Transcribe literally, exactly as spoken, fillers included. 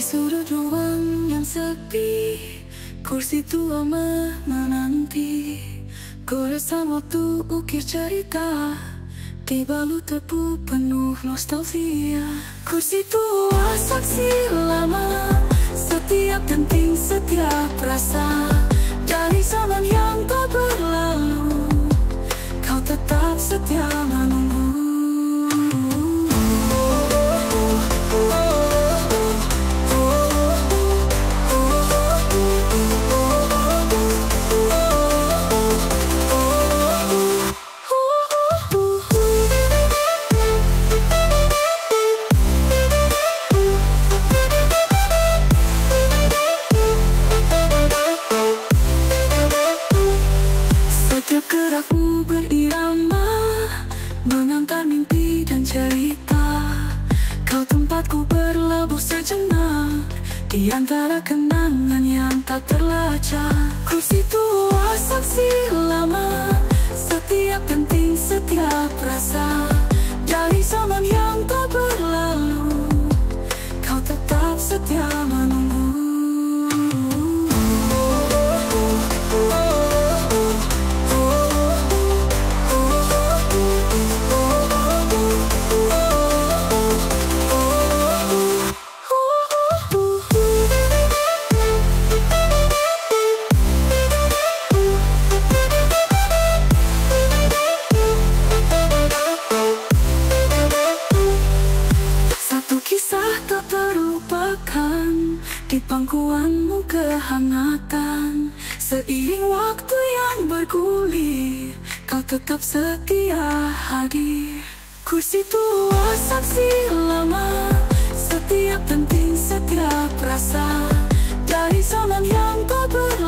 sudut ruang yang sepi, kursi tua menanti. Goresan waktu ukir cerita, dibalut tebu penuh nostalgia. Kursi tua saksi lama, setiap denting, setiap rasa. Dari zaman yang tak berlalu, kau tetap setia menunggu. Setiap gerakmu berirama, mengangkat mimpi dan cerita. Kau tempatku berlabuh sejenak, di antara kenangan yang tak terlacak. Kursi tua saksi lama, setiap penting, setiap rasa. Dari zaman yang tak berlalu, kau tetap setia menunggu. Kisah tak terlupakan, di pangkuanmu kehangatan. Seiring waktu yang bergulir, kau tetap setia hadir. Kursi tua saksi lama, setiap penting, setiap rasa. Dari zaman yang tak berlalu,